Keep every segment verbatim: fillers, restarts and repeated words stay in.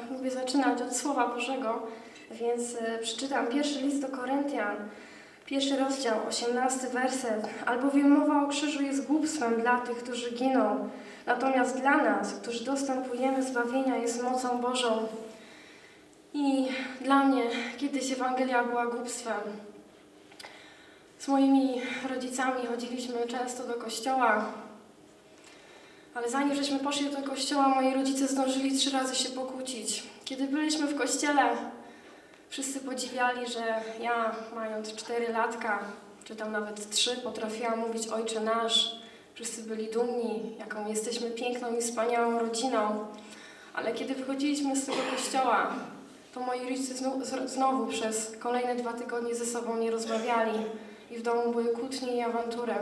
lubię zaczynać od Słowa Bożego, więc przeczytam pierwszy list do Koryntian, pierwszy rozdział, osiemnasty werset. Albowiem mowa o krzyżu jest głupstwem dla tych, którzy giną, natomiast dla nas, którzy dostępujemy zbawienia, jest mocą Bożą. I dla mnie kiedyś Ewangelia była głupstwem. Z moimi rodzicami chodziliśmy często do kościoła, ale zanim żeśmy poszli do kościoła, moi rodzice zdążyli trzy razy się pokłócić. Kiedy byliśmy w kościele, wszyscy podziwiali, że ja, mając cztery latka, czy tam nawet trzy, potrafiłam mówić Ojcze Nasz. Wszyscy byli dumni, jaką jesteśmy piękną i wspaniałą rodziną. Ale kiedy wychodziliśmy z tego kościoła, to moi rodzice znowu przez kolejne dwa tygodnie ze sobą nie rozmawiali i w domu były kłótnie i awantury.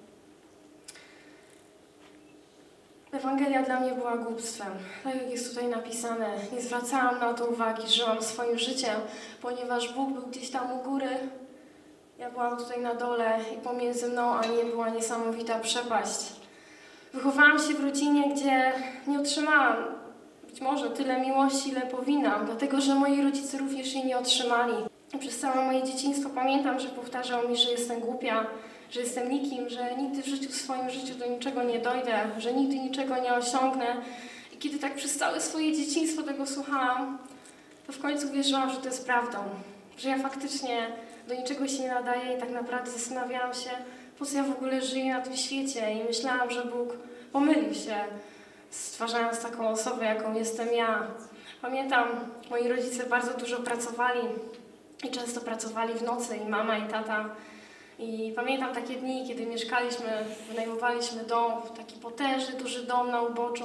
Ewangelia dla mnie była głupstwem. Tak jak jest tutaj napisane, nie zwracałam na to uwagi, żyłam swoim życiem, ponieważ Bóg był gdzieś tam u góry, ja byłam tutaj na dole i pomiędzy mną a nim była niesamowita przepaść. Wychowałam się w rodzinie, gdzie nie otrzymałam być może tyle miłości, ile powinnam, dlatego że moi rodzice również jej nie otrzymali. Przez całe moje dzieciństwo pamiętam, że powtarzał mi, że jestem głupia, że jestem nikim, że nigdy w życiu, w swoim życiu do niczego nie dojdę, że nigdy niczego nie osiągnę. I kiedy tak przez całe swoje dzieciństwo tego słuchałam, to w końcu wierzyłam, że to jest prawdą. Że ja faktycznie do niczego się nie nadaję i tak naprawdę zastanawiałam się, po co ja w ogóle żyję na tym świecie. I myślałam, że Bóg pomylił się, stwarzając taką osobę, jaką jestem ja. Pamiętam, moi rodzice bardzo dużo pracowali i często pracowali w nocy, i mama, i tata. I pamiętam takie dni, kiedy mieszkaliśmy, wynajmowaliśmy dom, taki potężny, duży dom na uboczu.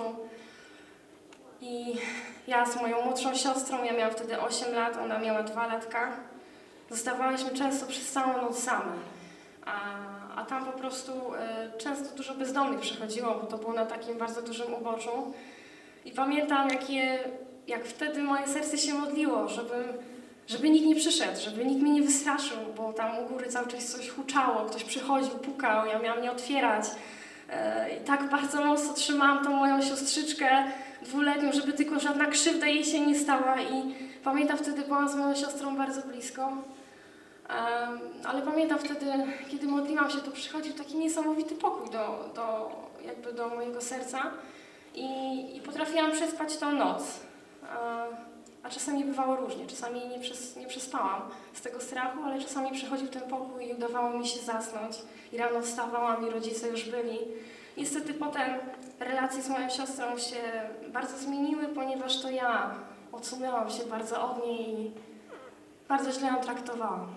I ja z moją młodszą siostrą, ja miałam wtedy osiem lat, ona miała dwa latka, zostawałyśmy często przez całą noc same. A, a tam po prostu y, często dużo bezdomnych przychodziło, bo to było na takim bardzo dużym uboczu. I pamiętam, jakie, jak wtedy moje serce się modliło, żebym Żeby nikt nie przyszedł, żeby nikt mnie nie wystraszył, bo tam u góry cały czas coś huczało, ktoś przychodził, pukał, ja miałam nie otwierać. I tak bardzo mocno trzymałam tą moją siostrzyczkę dwuletnią, żeby tylko żadna krzywda jej się nie stała. I pamiętam, wtedy byłam z moją siostrą bardzo blisko. Ale pamiętam wtedy, kiedy modliłam się, to przychodził taki niesamowity pokój do, do, jakby do mojego serca. I, i potrafiłam przespać tą noc. A czasami bywało różnie, czasami nie, przes, nie przespałam z tego strachu, ale czasami przychodził ten pokój i udawało mi się zasnąć. I rano wstawałam i rodzice już byli. Niestety potem relacje z moją siostrą się bardzo zmieniły, ponieważ to ja odsunęłam się bardzo od niej i bardzo źle ją traktowałam.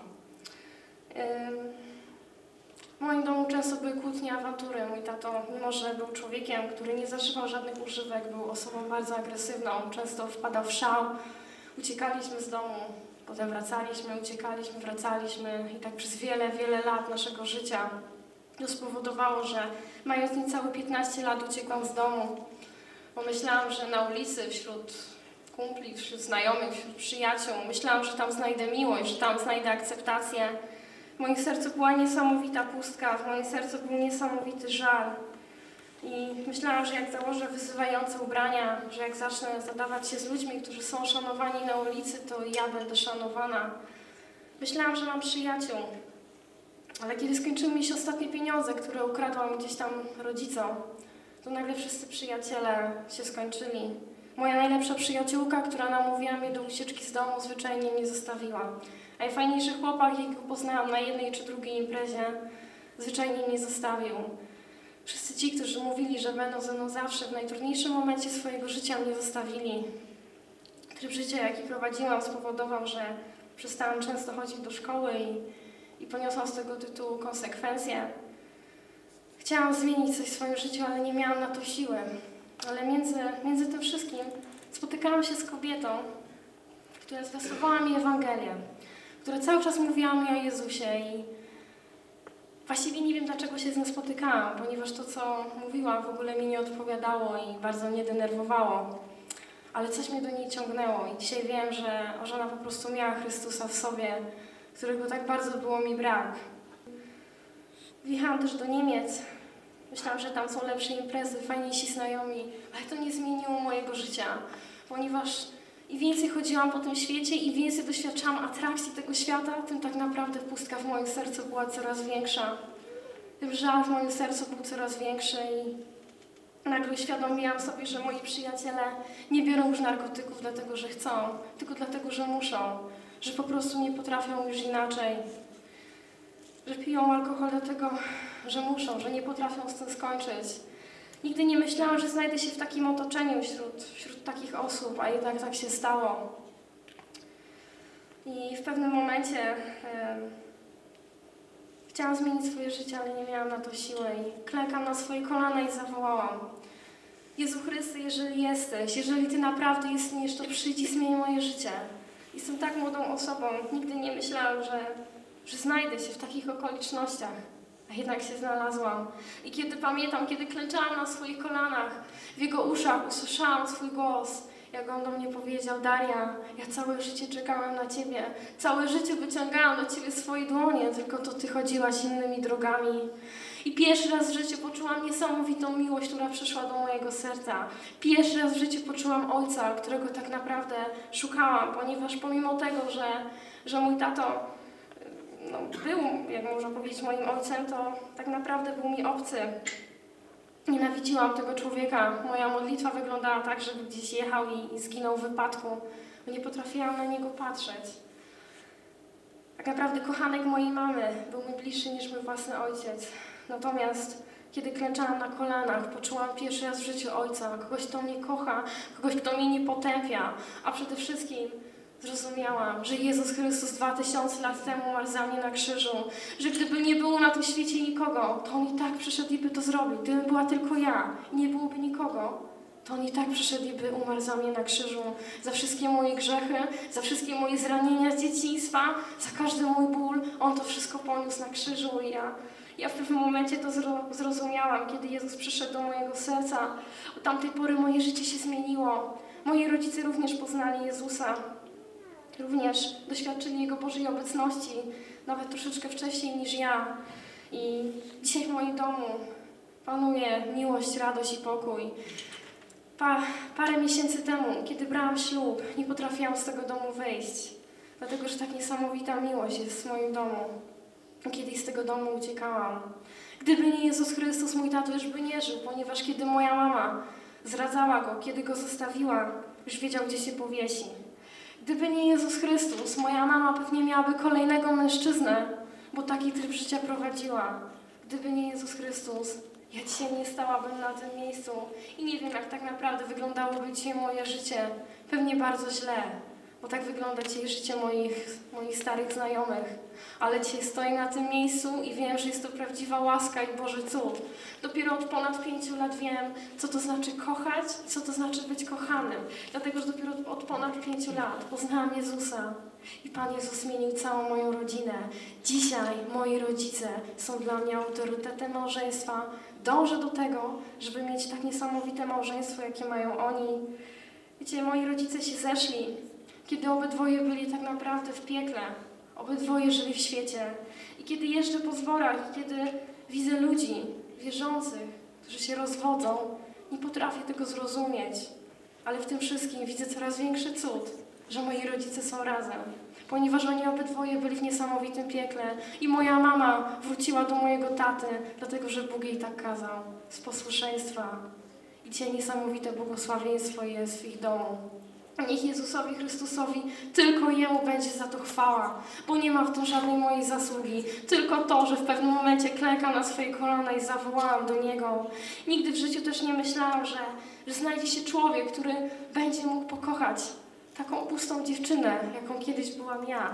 W moim domu często były kłótnie, awantury. Mój tato, mimo że był człowiekiem, który nie zażywał żadnych używek, był osobą bardzo agresywną, często wpadał w szał. Uciekaliśmy z domu, potem wracaliśmy, uciekaliśmy, wracaliśmy i tak przez wiele, wiele lat naszego życia. To spowodowało, że mając niecałe piętnaście lat uciekłam z domu, bo myślałam, że na ulicy, wśród kumpli, wśród znajomych, wśród przyjaciół, myślałam, że tam znajdę miłość, że tam znajdę akceptację. W moim sercu była niesamowita pustka, w moim sercu był niesamowity żal. I myślałam, że jak założę wyzywające ubrania, że jak zacznę zadawać się z ludźmi, którzy są szanowani na ulicy, to ja będę szanowana. Myślałam, że mam przyjaciół. Ale kiedy skończyły mi się ostatnie pieniądze, które ukradłam gdzieś tam rodzicom, to nagle wszyscy przyjaciele się skończyli. Moja najlepsza przyjaciółka, która namówiła mnie do ucieczki z domu, zwyczajnie mnie zostawiła. Najfajniejszy chłopak, jakiego poznałam na jednej czy drugiej imprezie, zwyczajnie mnie zostawił. Wszyscy ci, którzy mówili, że będą ze mną zawsze, w najtrudniejszym momencie swojego życia mnie zostawili. Tryb życia, jaki prowadziłam, spowodował, że przestałam często chodzić do szkoły i, i poniosłam z tego tytułu konsekwencje. Chciałam zmienić coś w swoim życiu, ale nie miałam na to siły. Ale między, między tym wszystkim spotykałam się z kobietą, która zwiastowała mi Ewangelię, która cały czas mówiła mi o Jezusie i właściwie nie wiem, dlaczego się z nią spotykałam, ponieważ to, co mówiła, w ogóle mi nie odpowiadało i bardzo mnie denerwowało. Ale coś mnie do niej ciągnęło i dzisiaj wiem, że żona po prostu miała Chrystusa w sobie, którego tak bardzo było mi brak. Wjechałam też do Niemiec. Myślałam, że tam są lepsze imprezy, fajniejsi znajomi, ale to nie zmieniło mojego życia, ponieważ i więcej chodziłam po tym świecie i więcej doświadczałam atrakcji tego świata, tym tak naprawdę pustka w moim sercu była coraz większa. Tym żal w moim sercu był coraz większy i nagle uświadomiłam sobie, że moi przyjaciele nie biorą już narkotyków dlatego, że chcą, tylko dlatego, że muszą, że po prostu nie potrafią już inaczej, że piją alkohol dlatego, że muszą, że nie potrafią z tym skończyć. Nigdy nie myślałam, że znajdę się w takim otoczeniu wśród, wśród takich osób, a jednak tak się stało. I w pewnym momencie e, chciałam zmienić swoje życie, ale nie miałam na to siły i klękam na swoje kolana i zawołałam: Jezu Chryste, jeżeli jesteś, jeżeli Ty naprawdę istniejesz, to przyjdź i zmień moje życie. Jestem tak młodą osobą, nigdy nie myślałam, że, że znajdę się w takich okolicznościach, a jednak się znalazłam. I kiedy pamiętam, kiedy klęczałam na swoich kolanach, w Jego uszach usłyszałam swój głos, jak On do mnie powiedział: Daria, ja całe życie czekałem na Ciebie, całe życie wyciągałam do Ciebie swoje dłonie, tylko to Ty chodziłaś innymi drogami. I pierwszy raz w życiu poczułam niesamowitą miłość, która przyszła do mojego serca. Pierwszy raz w życiu poczułam Ojca, którego tak naprawdę szukałam, ponieważ pomimo tego, że, że mój tato no, był, jak można powiedzieć, moim ojcem, to tak naprawdę był mi obcy. Nienawidziłam tego człowieka. Moja modlitwa wyglądała tak, żeby gdzieś jechał i, i zginął w wypadku. Bo nie potrafiłam na niego patrzeć. Tak naprawdę kochanek mojej mamy był mi bliższy niż mój własny ojciec. Natomiast kiedy klęczałam na kolanach, poczułam pierwszy raz w życiu Ojca, kogoś, kto mnie kocha, kogoś, kto mnie nie potępia, a przede wszystkim zrozumiałam, że Jezus Chrystus dwa tysiące lat temu umarł za mnie na krzyżu, że gdyby nie było na tym świecie nikogo, to On i tak przyszedł i by to zrobił. Gdyby była tylko ja i nie byłoby nikogo, to On i tak przyszedł i by umarł za mnie na krzyżu, za wszystkie moje grzechy, za wszystkie moje zranienia z dzieciństwa, za każdy mój ból. On to wszystko poniósł na krzyżu i ja, ja w pewnym momencie to zro, zrozumiałam, kiedy Jezus przyszedł do mojego serca. Od tamtej pory moje życie się zmieniło. Moi rodzice również poznali Jezusa. Również doświadczyli Jego Bożej obecności, nawet troszeczkę wcześniej niż ja. I dzisiaj w moim domu panuje miłość, radość i pokój. Pa, parę miesięcy temu, kiedy brałam ślub, nie potrafiłam z tego domu wyjść, dlatego że tak niesamowita miłość jest w moim domu. Kiedyś z tego domu uciekałam. Gdyby nie Jezus Chrystus, mój tato już by nie żył, ponieważ kiedy moja mama zdradzała go, kiedy go zostawiła, już wiedział, gdzie się powiesi. Gdyby nie Jezus Chrystus, moja mama pewnie miałaby kolejnego mężczyznę, bo taki tryb życia prowadziła. Gdyby nie Jezus Chrystus, ja dzisiaj nie stałabym na tym miejscu i nie wiem, jak tak naprawdę wyglądałoby dzisiaj moje życie. Pewnie bardzo źle, bo tak wygląda dzisiaj życie moich, moich starych znajomych. Ale dzisiaj stoję na tym miejscu i wiem, że jest to prawdziwa łaska i Boży cud. Dopiero od ponad pięciu lat wiem, co to znaczy kochać, co to znaczy być kochanym. Dlatego, że dopiero od ponad pięciu lat poznałam Jezusa i Pan Jezus zmienił całą moją rodzinę. Dzisiaj moi rodzice są dla mnie autorytetem małżeństwa. Dążę do tego, żeby mieć tak niesamowite małżeństwo, jakie mają oni. Wiecie, moi rodzice się zeszli, kiedy obydwoje byli tak naprawdę w piekle. Obydwoje żyli w świecie. I kiedy jeżdżę po zborach, kiedy widzę ludzi wierzących, którzy się rozwodzą, nie potrafię tego zrozumieć. Ale w tym wszystkim widzę coraz większy cud, że moi rodzice są razem. Ponieważ oni obydwoje byli w niesamowitym piekle. I moja mama wróciła do mojego taty, dlatego że Bóg jej tak kazał. Z posłuszeństwa. I dzisiaj niesamowite błogosławieństwo jest w ich domu. Niech Jezusowi Chrystusowi, tylko Jemu będzie za to chwała, bo nie ma w tym żadnej mojej zasługi. Tylko to, że w pewnym momencie klękam na swoje kolana i zawołałam do Niego. Nigdy w życiu też nie myślałam, że, że znajdzie się człowiek, który będzie mógł pokochać taką pustą dziewczynę, jaką kiedyś byłam ja.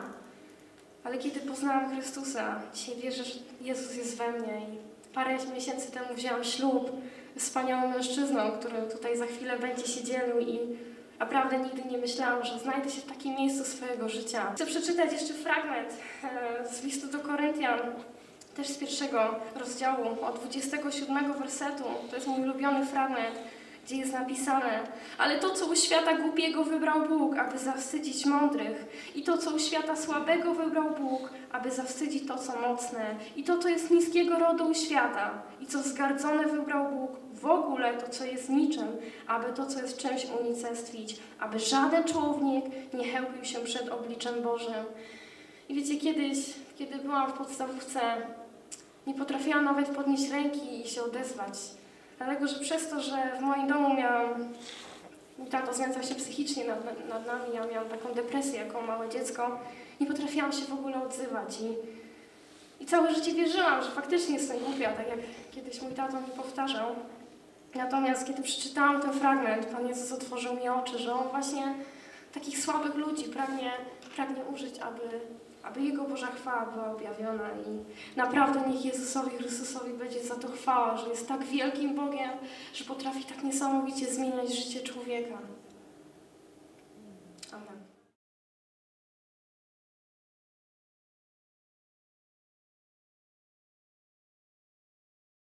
Ale kiedy poznałam Chrystusa, dzisiaj wierzę, że Jezus jest we mnie i parę miesięcy temu wzięłam ślub z wspaniałym mężczyzną, który tutaj za chwilę będzie się dzielił i naprawdę nigdy nie myślałam, że znajdę się w takim miejscu swojego życia. Chcę przeczytać jeszcze fragment e, z listu do Koryntian, też z pierwszego rozdziału, od dwudziestego siódmego wersetu. To jest mój ulubiony fragment, gdzie jest napisane: ale to, co u świata głupiego wybrał Bóg, aby zawstydzić mądrych, i to, co u świata słabego wybrał Bóg, aby zawstydzić to, co mocne, i to, co jest niskiego rodu u świata, i co zgardzone wybrał Bóg, w ogóle to, co jest niczym, aby to, co jest czymś, unicestwić, aby żaden człowiek nie chełpił się przed obliczem Bożym. I wiecie, kiedyś, kiedy byłam w podstawówce, nie potrafiłam nawet podnieść ręki i się odezwać. Dlatego, że przez to, że w moim domu miałam, mój tato znęcał się psychicznie nad, nad nami, ja miałam taką depresję jako małe dziecko, nie potrafiłam się w ogóle odzywać. I, i całe życie wierzyłam, że faktycznie jestem głupia, tak jak kiedyś mój tato mi powtarzał. Natomiast kiedy przeczytałam ten fragment, Pan Jezus otworzył mi oczy, że On właśnie takich słabych ludzi pragnie, pragnie użyć, aby, aby Jego Boża chwała była objawiona. I naprawdę niech Jezusowi Chrystusowi będzie za to chwała, że jest tak wielkim Bogiem, że potrafi tak niesamowicie zmieniać życie człowieka.